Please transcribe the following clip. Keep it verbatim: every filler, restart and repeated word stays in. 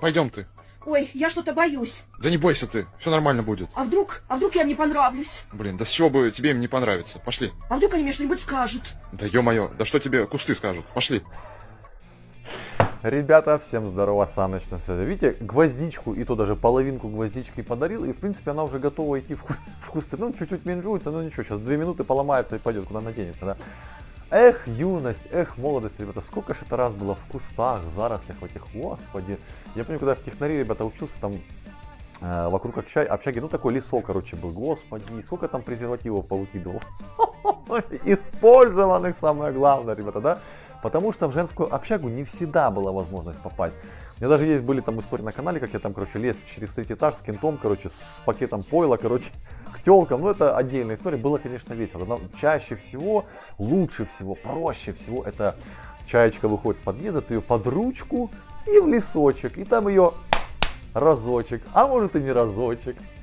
пойдем ты. Ой, я что-то боюсь. Да не бойся ты, все нормально будет. А вдруг, а вдруг я им не понравлюсь? Блин, да с чего бы тебе им не понравится? Пошли. А вдруг они мне что-нибудь скажут? Да ё-моё, да что тебе кусты скажут? Пошли. Ребята, всем здорово, Саныч на связи. Видите, гвоздичку, и то даже половинку гвоздички подарил, и в принципе она уже готова идти в, в кусты. Ну, чуть-чуть менжуется, но ничего, сейчас две минуты поломается и пойдет, куда наденется, да. Эх, юность, эх, молодость, ребята, сколько же это раз было в кустах, зарослях, в этих, господи. Я помню, когда в технари, ребята, учился, там э, вокруг общаги, общаги, ну такой лесок, короче, был, господи, сколько там презервативов повыкидывал. Использованных, самое главное, ребята, да. Потому что в женскую общагу не всегда была возможность попасть. У меня даже есть были там истории на канале, как я там, короче, лез через третий этаж с кентом, короче, с пакетом пойла, короче, к телкам. Ну, это отдельная история. Было, конечно, весело. Но чаще всего, лучше всего, проще всего, это чаечка выходит с подъезда, ты ее под ручку и в лесочек. И там ее разочек, а может и не разочек.